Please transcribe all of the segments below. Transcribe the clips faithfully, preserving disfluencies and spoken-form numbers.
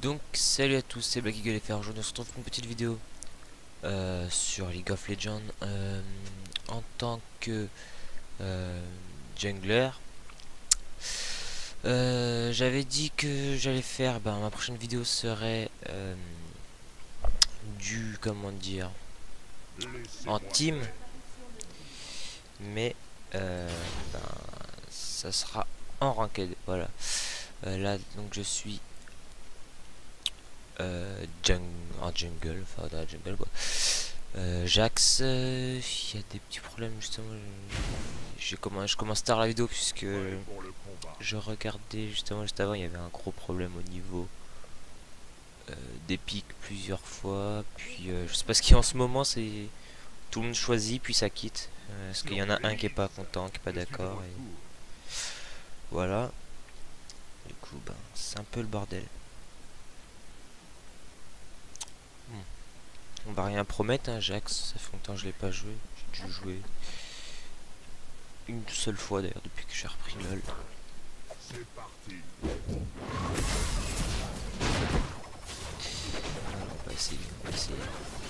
Donc salut à tous, c'est Black Eagle F R. Aujourd'hui on se retrouve pour une petite vidéo euh, sur League of Legends euh, en tant que euh, jungler. Euh, J'avais dit que j'allais faire, ben, ma prochaine vidéo serait euh, du, comment dire, en team, mais euh, ben, ça sera en ranked. Voilà. Euh, là donc je suis euh, jung en jungle, enfin dans la jungle quoi. Euh, Jax, il euh, y a des petits problèmes justement. Je, je, commence, je commence tard la vidéo puisque je regardais justement juste avant, il y avait un gros problème au niveau euh, des pics plusieurs fois. Puis euh, je sais pas ce qu'il y a en ce moment, c'est tout le monde choisit puis ça quitte. Euh, parce qu'il y en a un qui est pas content, qui est pas d'accord. Et... voilà. Du coup, ben, c'est un peu le bordel. Hmm. On va rien promettre, hein, Jax. Ça fait longtemps que je l'ai pas joué. J'ai dû jouer une seule fois d'ailleurs depuis que j'ai repris LOL. C'est parti. On va essayer, on va essayer.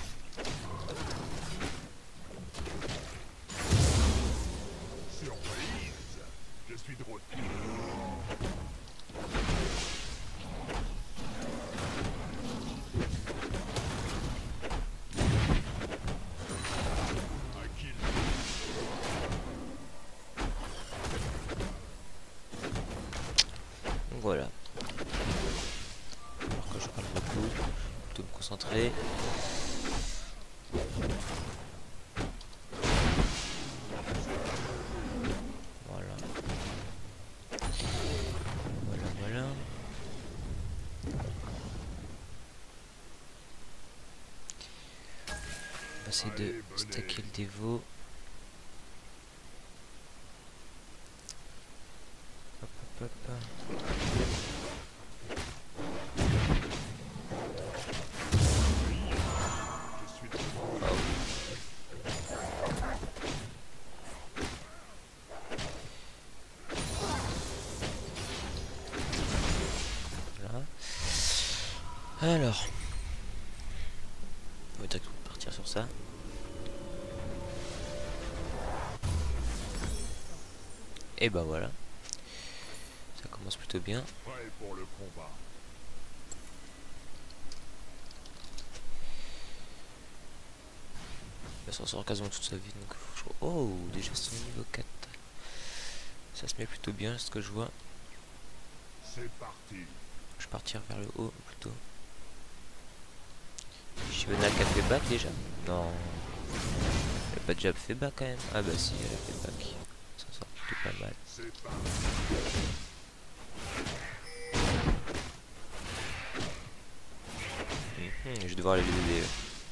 Surprise. Je suis de retour. Un kill. Donc voilà. Alors que je parle beaucoup, plutôt me concentrer. Voilà. Voilà, voilà. On va essayer de stacker le dévo. Hop, hop, hop. Je suis de retour. Voilà. Alors. On va direct partir sur ça. Et bah voilà. Ça commence plutôt bien. Prêt pour le combat. Il va s'en sortir quasiment toute sa vie. Donc faut que je... oh, déjà c'est niveau quatre. Ça se met plutôt bien, ce que je vois. C'est parti. Je vais partir vers le haut plutôt. Shivana qui a fait back déjà? Non. Elle a pas déjà fait back quand même? Ah bah si, elle a fait back. Ça sort plutôt pas mal. C'est parti. Mmh, je vais devoir aller les aider.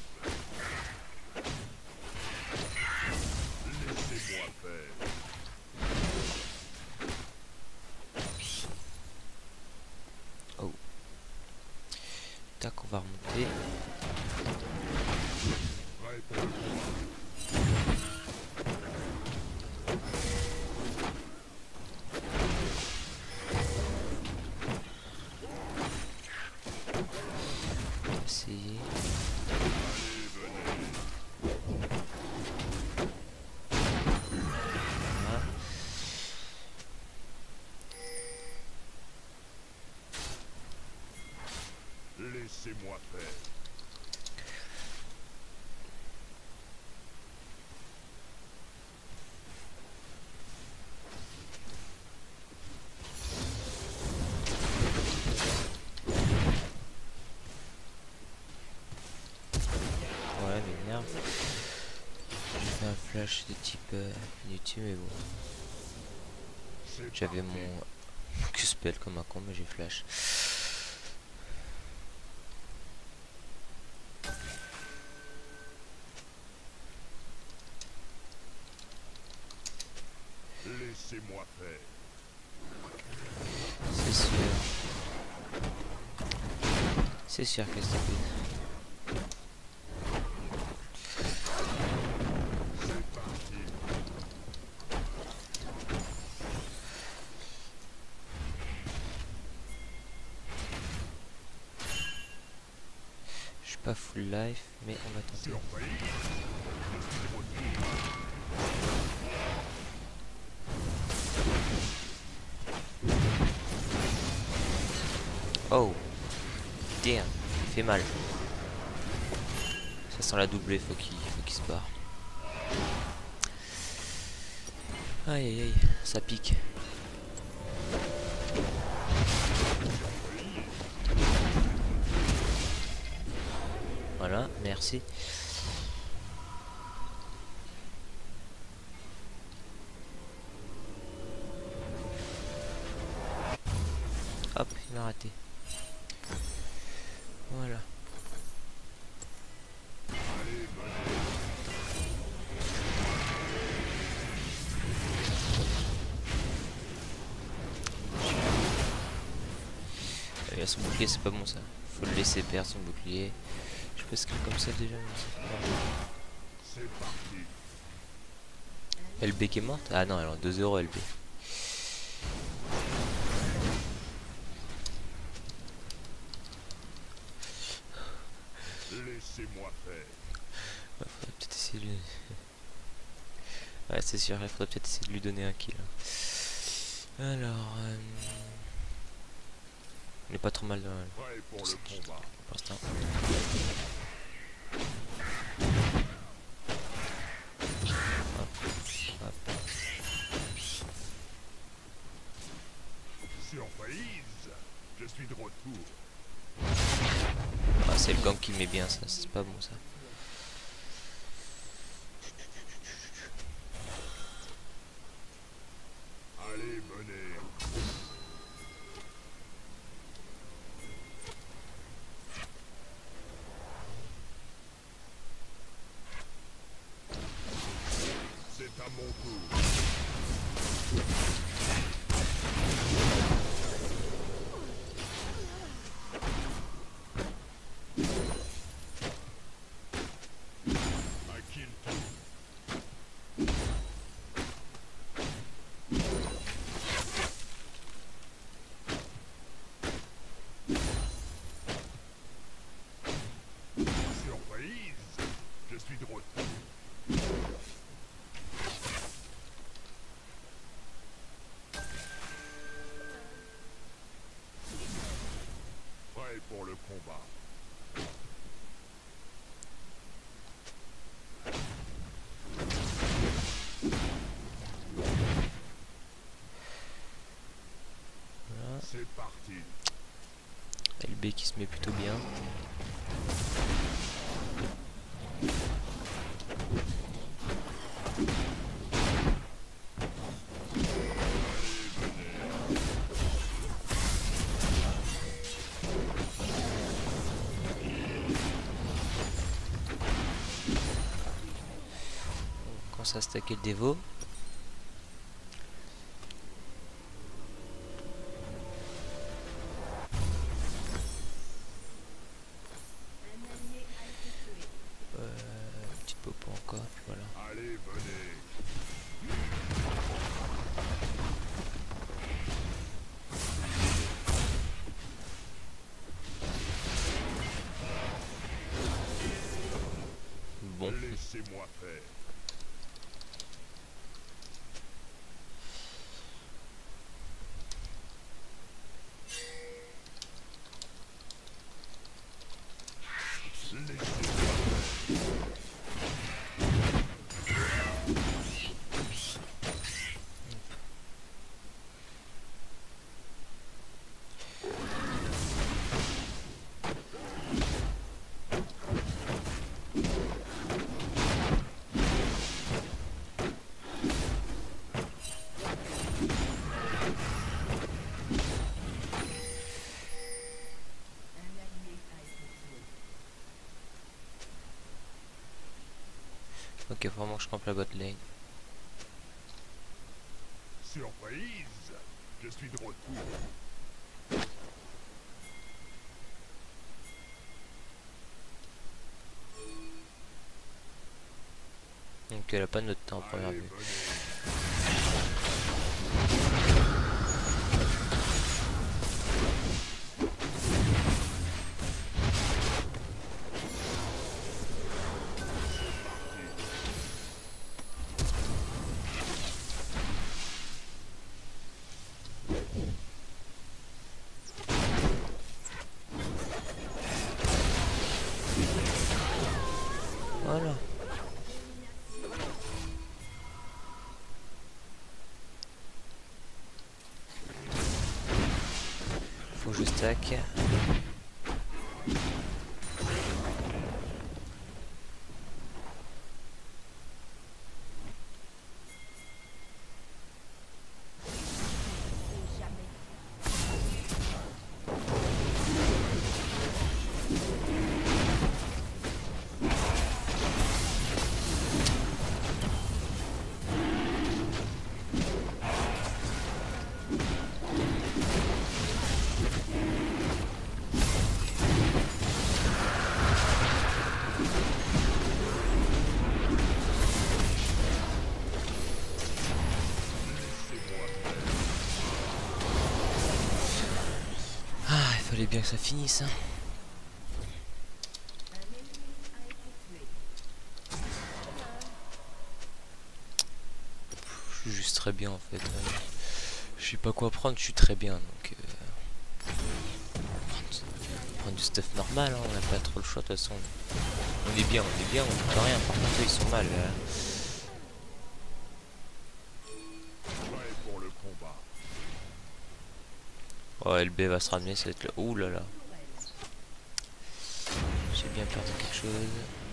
Laissez-moi faire. Oh. Tac, on va remonter. Prêt pour le combat. On va essayer. Allez, venez. Voilà. Laissez-moi faire. Ouais, mais merde. J'ai fait un flash de type euh, inutile, mais bon. C'est J'avais parti. mon Q-spell comme un con, mais j'ai flash. Laissez-moi faire. C'est sûr. C'est sûr qu'elle s'est fait. C'est parti. pas full life, mais on va tenter. Oh, damn, il fait mal. Ça sent la doublée, faut qu'il faut qu'il se barre. Aïe aïe aïe, ça pique. Voilà, merci. Hop, il m'a raté. Voilà. Il a son bouclier, c'est pas bon ça. Faut le laisser perdre son bouclier. Je peux skill comme ça déjà. C'est parti. L B qui est morte? Ah non, elle est en deux zéro L B. Laissez-moi faire. Ouais, faudrait peut-être essayer de lui... Ouais, c'est sûr, il faudrait peut-être essayer de lui donner un kill. Alors... Euh... On est pas trop mal dans... Prêt pour le combat. Pour l'instant. Hop, hop. Surprise. Je suis de retour. Ah, c'est le gang qui met bien ça, c'est pas bon ça. Allez, venez. C'est à mon tour. À qui le tour? Surprise. Je suis de retour. Prêt pour le combat. Voilà. C'est parti. L B qui se met plutôt bien. On commence à stacker le dévo. Euh, petite popo encore, puis voilà. Allez, venez. Bon, Laissez-moi faire. Laissez-moi ok, faut vraiment que je campe la bot lane. Surprise. Je suis de retour. Donc elle a pas notre temps en première Allez, vue. venez. Faut que je stack. Fallait bien que ça finisse, hein. Je suis juste très bien en fait. Je sais pas quoi prendre, je suis très bien donc. Euh... Prendre du stuff normal, hein. On n'a pas trop le choix de toute façon. On est bien, on est bien, on peut rien. Par contre, ils sont mal. Là. Oh, L B va se ramener, ça va être le. Ouh là là. J'ai bien perdu quelque chose.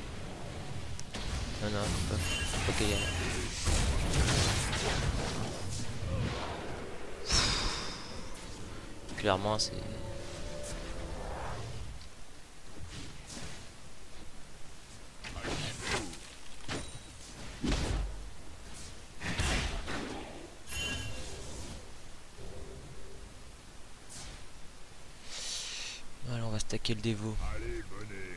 Non, non, faut pas, faut pas qu'il y ait. Clairement, c'est. Voilà, on va stacker le dévot. Allez, venez.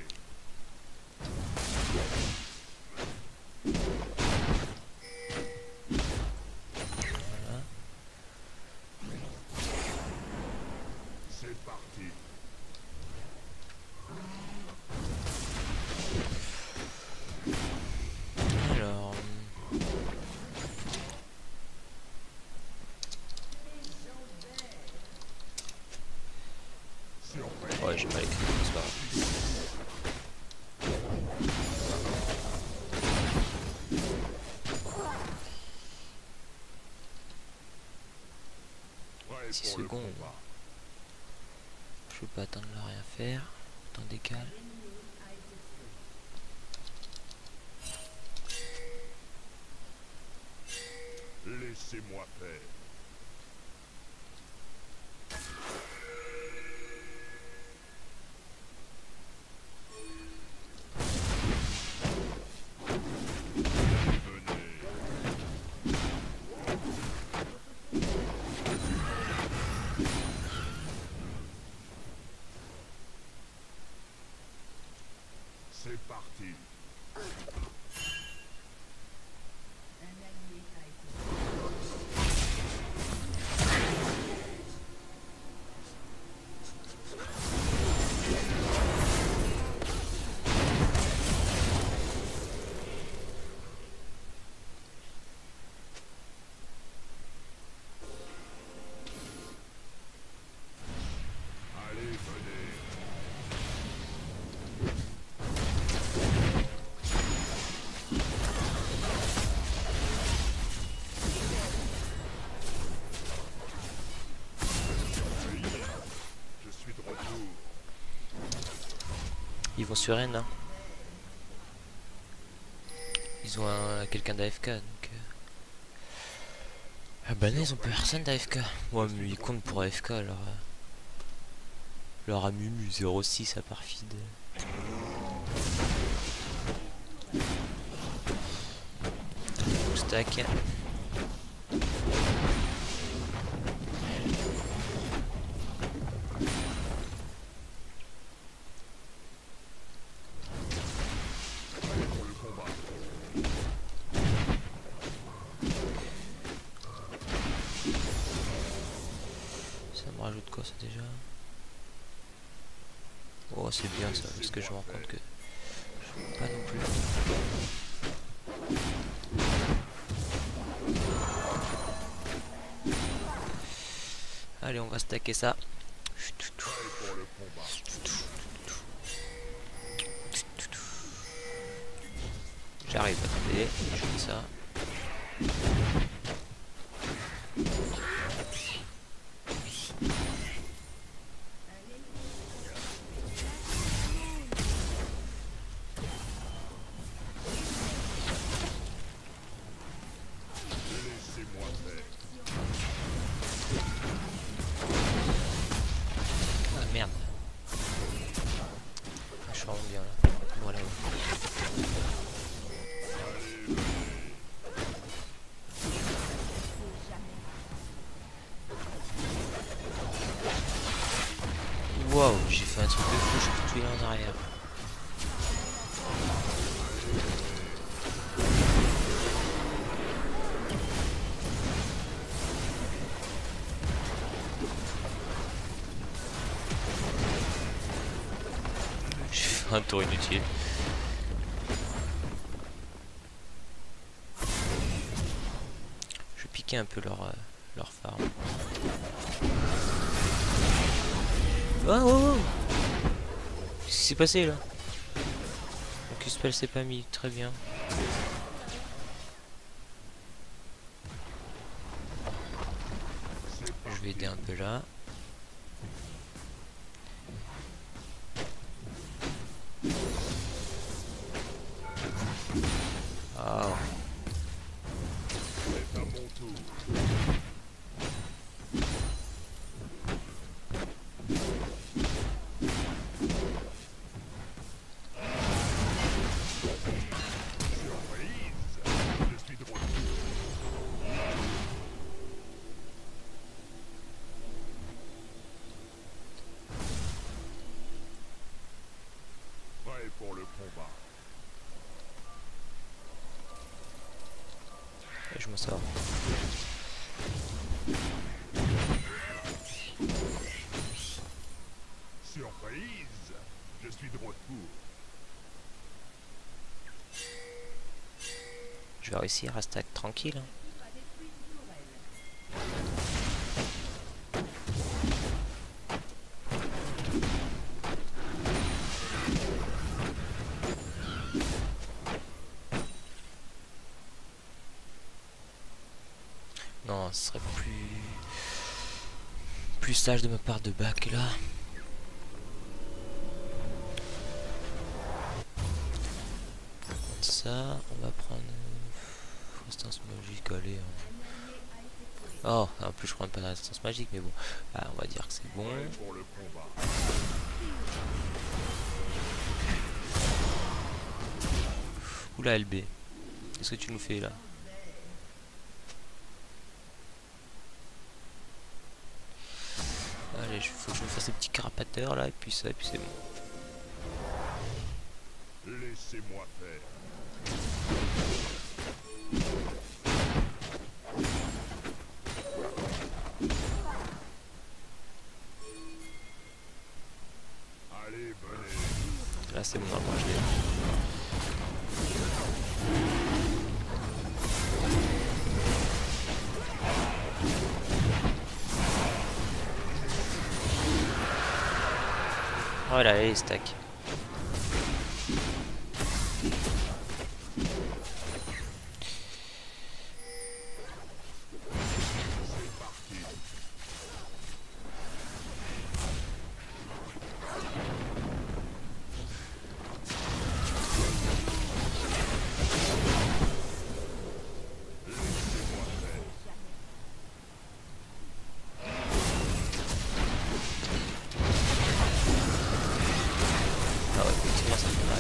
Voilà. C'est parti. Alors. Ouais, j'ai mal écrit, c'est pas grave. six secondes. Je peux pas attendre là, rien faire. Temps décale. Laissez-moi faire. C'est parti. Allez, venez. Je suis de retour. Ils vont sur N, hein. Ils ont un, quelqu'un d'A F K donc. Euh... Ah bah non, ils ont personne d'A F K. Ouais, mais ils comptent pour A F K alors. Euh... Leur Amumu zéro six à perfide. Stack. Ça me rajoute quoi ça déjà? Oh c'est bien ça, parce que je me rends compte que je ne pas non plus. Allez on va stacker ça. J'arrive, attendez, je fais ça. Waouh, j'ai fait un truc de fou, j'ai fait tout en arrière. J'ai fait un tour inutile. Je vais piquer un peu leur, euh, leur farm. Oh, oh, oh. Qu'est-ce qui s'est passé là? Donc spell s'est pas mis, très bien. Je vais aider un peu là. Oh. C'est à mon tour. Pour le combat. Et je m'en sors. Surprise! Je suis de retour. Je vais réussir à stack tranquille. Hein. Non, ce serait plus plus sage de ma part de back là. Pour prendre ça, on va prendre euh, résistance magique, allez. Hein. Oh, en plus je prends pas de résistance magique, mais bon, ah, on va dire que c'est bon. Pour le combat. Oula L B, qu'est-ce que tu nous fais là? Allez, il faut que je me fasse des petits carapateurs là, et puis ça, et puis c'est bon. Laissez-moi faire. Allez, venez. Là c'est bon, normalement je l'ai. Voilà, allez, stack. Ah ouais, effectivement ça fait mal.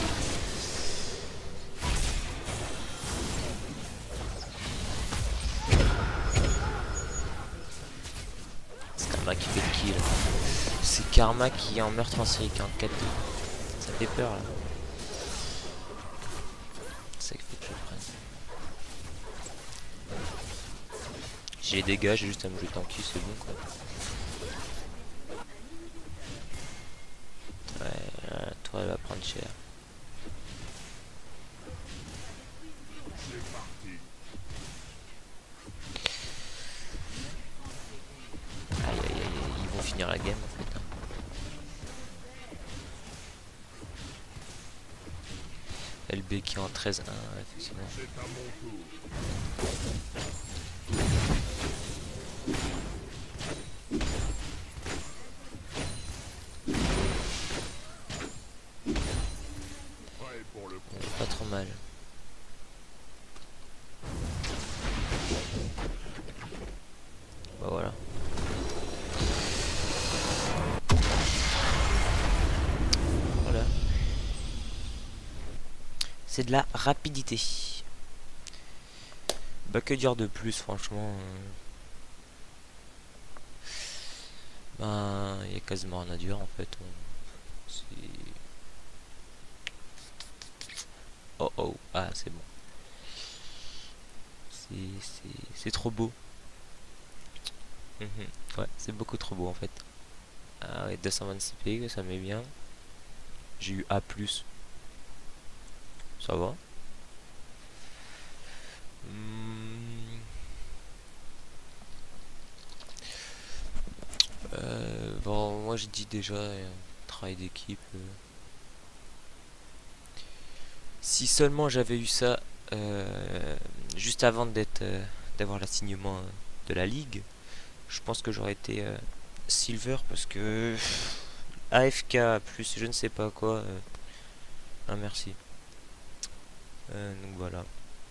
C'est Karma qui fait le kill. C'est Karma qui est en meurtre en série en quatre deux. Ça fait peur là. C'est ça qu'il faut que je prenne. J'ai les dégâts, j'ai juste à me jeter en cul, c'est bon quoi. Ouais, là, toi elle va prendre cher. Aïe aïe aïe, ils vont finir la game en fait. Hein. L B qui est en treize un, effectivement. C'est à mon tour. Prêt pour le combat. Pas trop mal. Bah voilà. Voilà. C'est de la rapidité. Bah que dire de plus franchement. Ben, il y a quasiment rien à dire en fait. On... c'est... Oh oh, ah c'est bon. C'est trop beau. Mhm. Ouais, c'est beaucoup trop beau en fait. Ah ouais, deux cent vingt-six p, ça met bien. J'ai eu A plus. Ça va. Hmm. Euh, bon, moi j'ai dit déjà, euh, travail d'équipe. Euh. Si seulement j'avais eu ça euh, juste avant d'être, euh, d'avoir l'assignement euh, de la ligue, je pense que j'aurais été euh, silver parce que A F K plus je ne sais pas quoi. Euh, ah merci. Euh, donc voilà.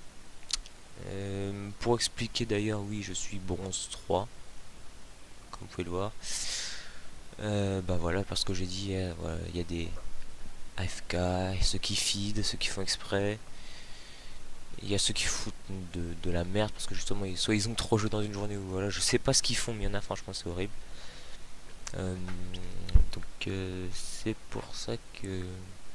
Euh, pour expliquer d'ailleurs, oui, je suis bronze trois, comme vous pouvez le voir. Euh, bah voilà, parce que j'ai dit, euh, voilà, il y a des A F K, ceux qui feed, ceux qui font exprès. Il y a ceux qui foutent de, de la merde parce que justement, ils, soit ils ont trop joué dans une journée ou voilà, je sais pas ce qu'ils font, mais il y en a, franchement, c'est horrible. Euh, donc euh, c'est pour ça que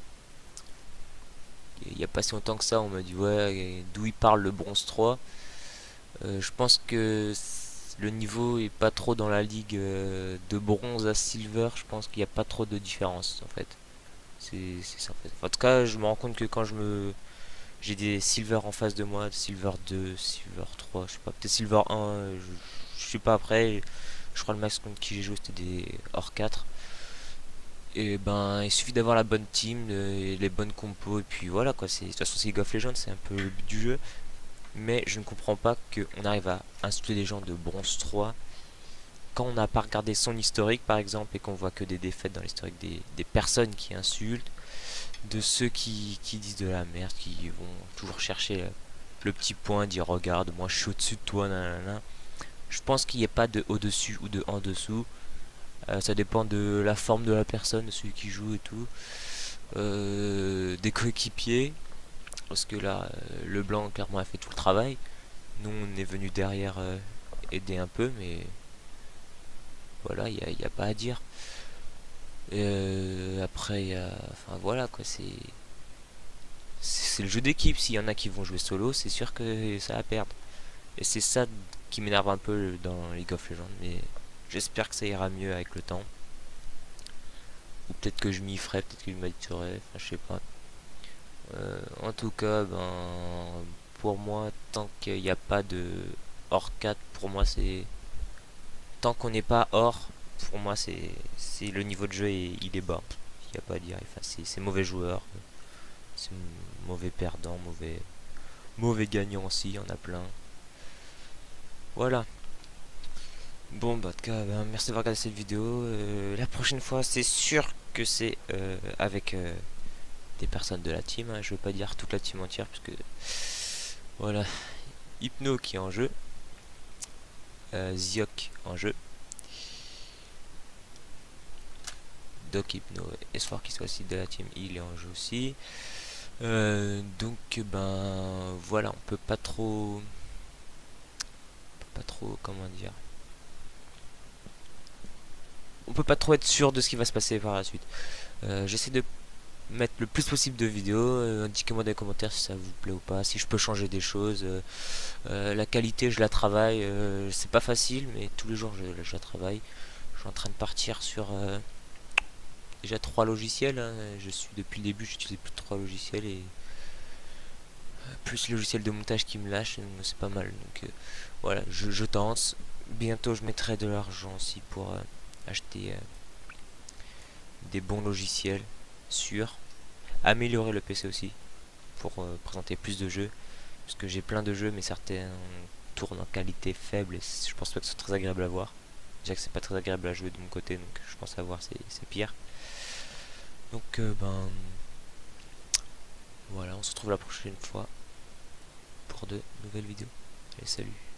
il n'y a pas si longtemps que ça, on m'a dit ouais, d'où il parle le bronze trois. Euh, je pense que le niveau est pas trop dans la ligue euh, de bronze à silver. Je pense qu'il n'y a pas trop de différence en fait. C'est ça en fait. En tout cas, je me rends compte que quand je me j'ai des silver en face de moi, silver deux, silver trois, je sais pas, peut-être silver un, je, je suis pas après. Je crois le max contre qui j'ai joué c'était des hors quatre. Et ben il suffit d'avoir la bonne team, les, les bonnes compos et puis voilà quoi, c'est de toute façon c'est League of Legends, c'est un peu le but du jeu. Mais je ne comprends pas qu'on arrive à insulter des gens de bronze trois quand on n'a pas regardé son historique par exemple et qu'on voit que des défaites dans l'historique des, des personnes qui insultent, de ceux qui, qui disent de la merde, qui vont toujours chercher le, le petit point, dire regarde moi je suis au-dessus de toi, nanana. Je pense qu'il n'y a pas de au-dessus ou de en dessous. Euh, ça dépend de la forme de la personne, de celui qui joue et tout. Euh, des coéquipiers. Parce que là, euh, le blanc clairement a fait tout le travail. Nous on est venu derrière euh, aider un peu, mais voilà, il n'y a, y a pas à dire. Euh, après, y a, enfin voilà quoi, c'est c'est le jeu d'équipe. S'il y en a qui vont jouer solo, c'est sûr que ça va perdre. Et c'est ça qui m'énerve un peu dans League of Legends, mais j'espère que ça ira mieux avec le temps. Ou peut-être que je m'y ferai, peut-être que je m'habituerai, enfin je sais pas. Euh, en tout cas, ben pour moi, tant qu'il n'y a pas de hors quatre, pour moi c'est tant qu'on n'est pas hors, pour moi c'est c'est le niveau de jeu et il est bas. Il n'y a pas à dire. Enfin, c'est mauvais joueur, c'est mauvais perdant, mauvais mauvais gagnant aussi, il y en a plein. Voilà. Bon bah en tout cas ben, merci d'avoir regardé cette vidéo. Euh, la prochaine fois c'est sûr que c'est euh, avec euh, des personnes de la team, hein. Je veux pas dire toute la team entière puisque voilà, Hypno qui est en jeu, euh, Ziok en jeu, Doc Hypno et Espoir qui soit aussi de la team, il est en jeu aussi. Euh, donc ben voilà, on peut pas trop, on peut pas trop comment dire, on peut pas trop être sûr de ce qui va se passer par la suite. Euh, J'essaie de mettre le plus possible de vidéos, euh, indiquez-moi dans les commentaires si ça vous plaît ou pas, si je peux changer des choses. Euh, euh, la qualité je la travaille, euh, c'est pas facile mais tous les jours je, je la travaille. Je suis en train de partir sur euh, déjà trois logiciels, hein. Je suis depuis le début, j'utilise plus de trois logiciels et euh, plus le logiciel de montage qui me lâche, c'est pas mal. Donc euh, voilà, je, je tente. Bientôt je mettrai de l'argent aussi pour euh, acheter euh, des bons logiciels sûrs. Améliorer le P C aussi pour euh, présenter plus de jeux. Parce que j'ai plein de jeux mais certains tournent en qualité faible et je pense pas que ce soit très agréable à voir. Déjà que c'est pas très agréable à jouer de mon côté, donc je pense à voir c'est pire. Donc euh, ben voilà, on se retrouve la prochaine fois pour de nouvelles vidéos. Allez, salut.